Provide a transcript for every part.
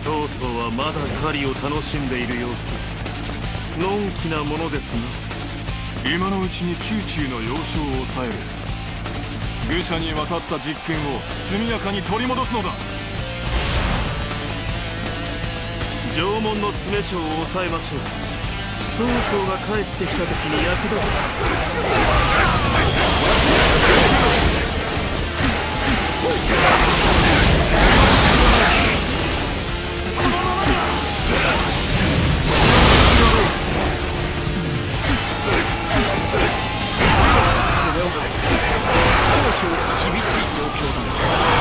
曹操はまだ狩りを楽しんでいる様子。のんきなものですな。 今のうちに宮中の要衝を抑える。愚者に渡った実権を速やかに取り戻すのだ。 縄文の詰将を抑えましょう。曹操が帰ってきた時に役立つ。 少々厳しい状況だな。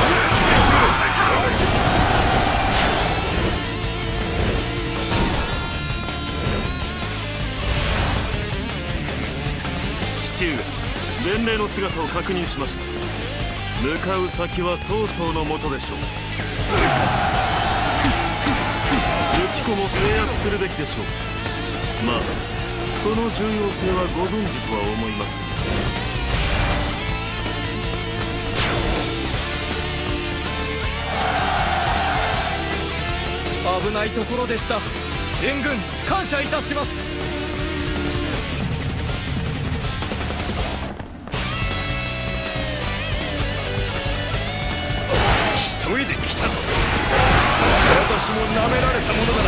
父上、伝令の姿を確認しました。向かう先は曹操のもとでしょう。武器庫も制圧するべきでしょう。まあその重要性はご存知とは思います。 危ないところでした。援軍感謝いたします。 一人で来たと。私も舐められたものだな。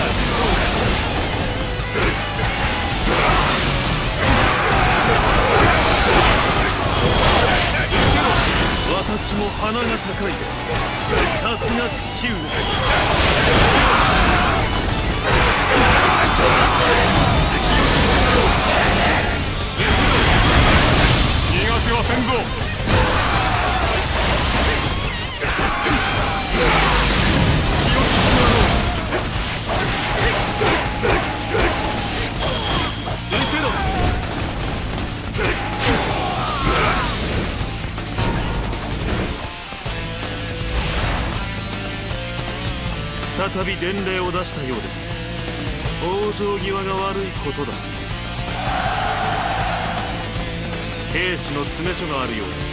私も鼻が高いです。さすが父上。 逃がしはせんぞ。 再び伝令を出したようです。往生際が悪いことだ。兵士の詰め所があるようです。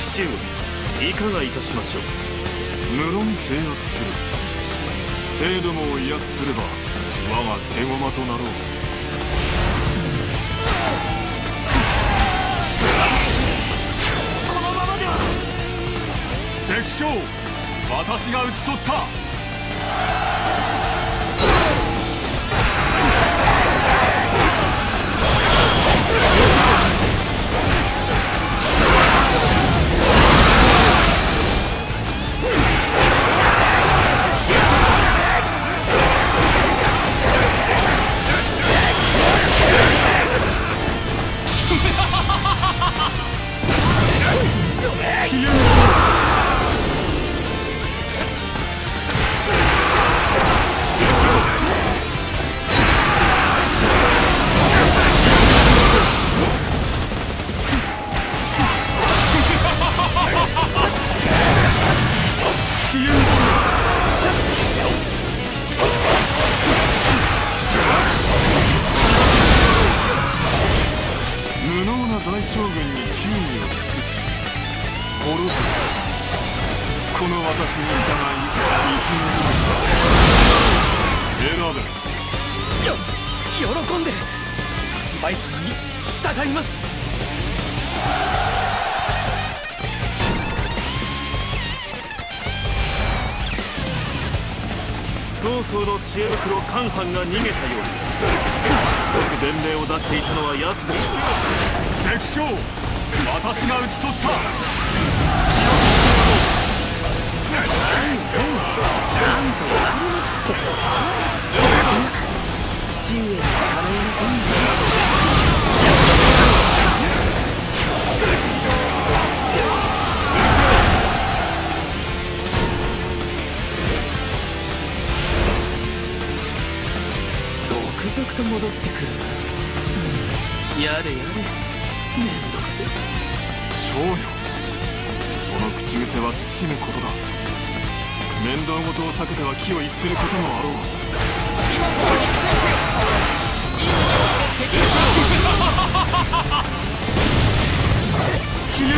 父上、いかがいたしましょう。 無論制圧する。兵どもを威圧すれば我が手駒となろう。 このままでは。 敵将、私が討ち取った。この私に従い生き延びる。選べ。 喜んで姉妹様に従います。 曹操の知恵袋カンハンが逃げたようです。しつこく伝令を出していたのは奴でしょう。 敵将、私が討ち取った。 なんとかありますって。父上にはかないませんね。続々と戻ってくる。やれやれ、めんどくせ。 将よ、その口癖は慎むことだ。面倒事を避けては気を逸することもあろう。 今ここに先生、チームに敵消える。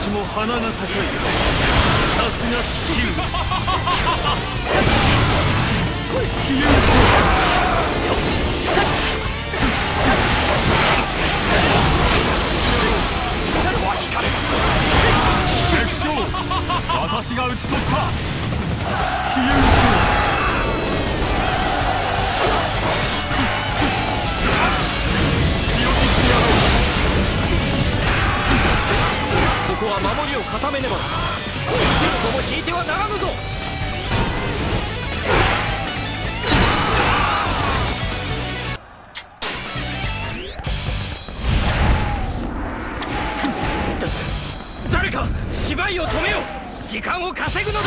私も鼻が高いです。さすが父上。消える敵将、私が討ち取った。 消えるここは守りを固めねば。一歩も引いてはならぬぞ。誰か芝居を止めよう。時間を稼ぐのだ。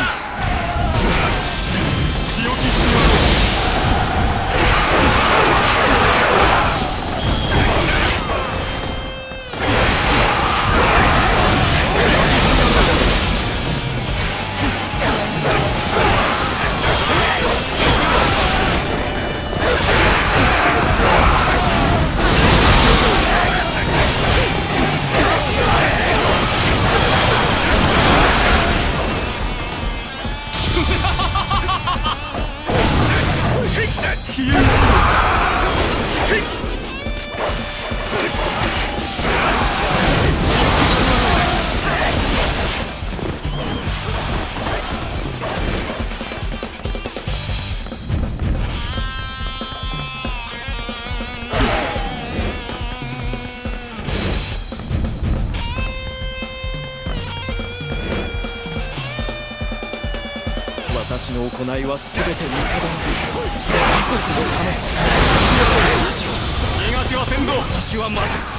強気してやろう。私の行いは全て味方の国のため。東は先導。私は待つ。